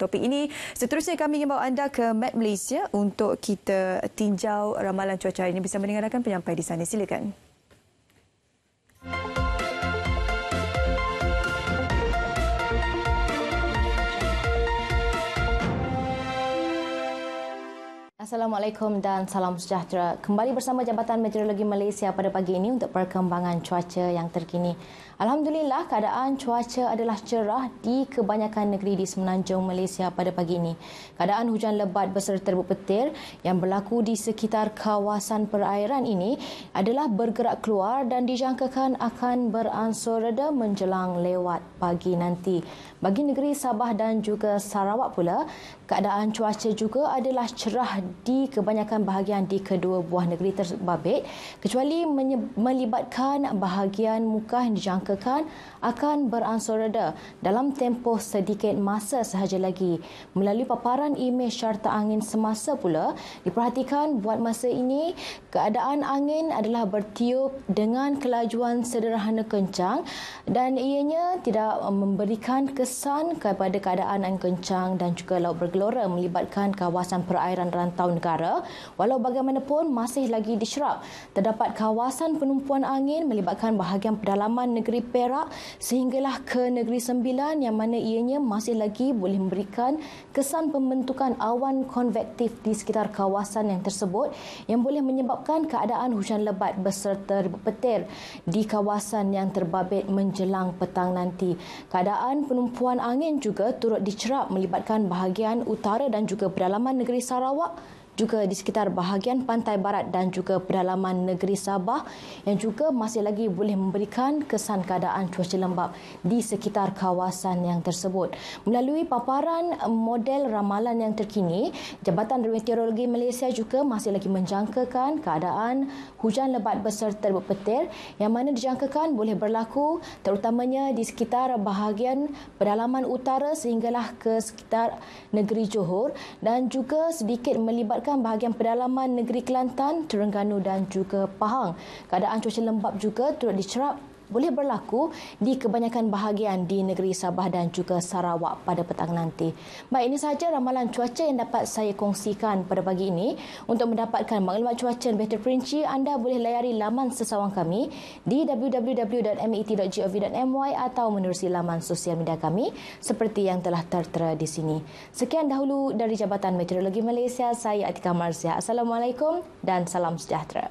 topik ini. Seterusnya kami ingin bawa anda ke Met Malaysia untuk kita tinjau ramalan cuaca hari ini. Bisa mendengarkan penyampai di sana. Silakan. Assalamualaikum dan salam sejahtera. Kembali bersama Jabatan Meteorologi Malaysia pada pagi ini untuk perkembangan cuaca yang terkini. Alhamdulillah, keadaan cuaca adalah cerah di kebanyakan negeri di semenanjung Malaysia pada pagi ini. Keadaan hujan lebat beserta terbit petir yang berlaku di sekitar kawasan perairan ini adalah bergerak keluar dan dijangkakan akan beransur reda menjelang lewat pagi nanti. Bagi negeri Sabah dan juga Sarawak pula, keadaan cuaca juga adalah cerah di kebanyakan bahagian di kedua buah negeri terbabit, kecuali melibatkan bahagian muka yang dijangkakan akan beransur reda dalam tempoh sedikit masa sahaja lagi. Melalui paparan imej syarta angin semasa pula, diperhatikan buat masa ini keadaan angin adalah bertiup dengan kelajuan sederhana kencang dan ianya tidak memberikan kesan kepada keadaan angin kencang dan juga laut bergelora melibatkan kawasan perairan rantau negara. Walau bagaimanapun masih lagi diserap. Terdapat kawasan penumpuan angin melibatkan bahagian pedalaman negeri Perak sehinggalah ke negeri Sembilan yang mana ianya masih lagi boleh memberikan kesan pembentukan awan konvektif di sekitar kawasan yang tersebut yang boleh menyebabkan keadaan hujan lebat beserta petir di kawasan yang terbabit menjelang petang nanti. Keadaan penumpuan angin juga turut dicerap melibatkan bahagian utara dan juga pedalaman negeri Sarawak, juga di sekitar bahagian pantai barat dan juga pedalaman negeri Sabah yang juga masih lagi boleh memberikan kesan keadaan cuaca lembap di sekitar kawasan yang tersebut. Melalui paparan model ramalan yang terkini, Jabatan Meteorologi Malaysia juga masih lagi menjangkakan keadaan hujan lebat beserta terbit petir yang mana dijangkakan boleh berlaku terutamanya di sekitar bahagian pedalaman utara sehinggalah ke sekitar negeri Johor dan juga sedikit melibatkan bahagian pedalaman negeri Kelantan, Terengganu dan juga Pahang. Keadaan cuaca lembap juga turut dicerap boleh berlaku di kebanyakan bahagian di negeri Sabah dan juga Sarawak pada petang nanti. Baik, ini sahaja ramalan cuaca yang dapat saya kongsikan pada pagi ini. Untuk mendapatkan maklumat cuaca lebih terperinci, anda boleh layari laman sesawang kami di www.met.gov.my atau menerusi laman sosial media kami seperti yang telah tertera di sini. Sekian dahulu dari Jabatan Meteorologi Malaysia, saya Atika Marzia. Assalamualaikum dan salam sejahtera.